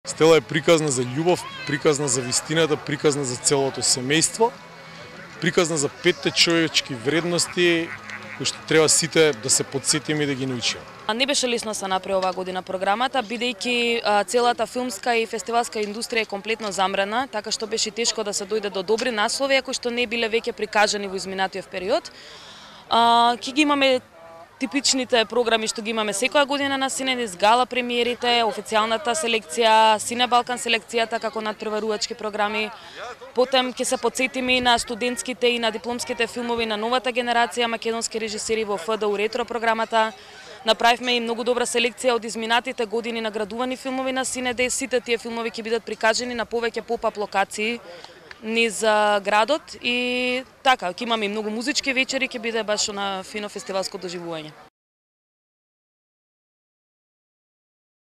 Стела е приказна за љубов, приказна за вистината, приказна за целото семејство, приказна за 5 човечки вредности кои што треба сите да се потсетиме и да ги научиме. Не беше лесно се направи оваа година програмата, бидејќи целата филмска и фестивалска индустрија е комплетно замрена, така што беше тешко да се дојде до добри наслови, кои што не биле веќе прикажани во изминатиот период. Ќе ги имаме типичните програми што ги имаме секоја година на Синедис, гала премиерите, официјалната селекција, Сине Балкан селекцијата како надпреварувачки програми. Потем ќе се потсетиме и на студентските и на дипломските филмови на новата генерација македонски режисери во ФДУ ретро програмата. Направивме и многу добра селекција од изминатите години наградувани филмови на Синедис. Сите тие филмови ќе бидат прикажани на повеќе поп-ап локации низ градот и така, ќе имаме и многу музички вечери, ќе биде баш на фино фестивалско доживување.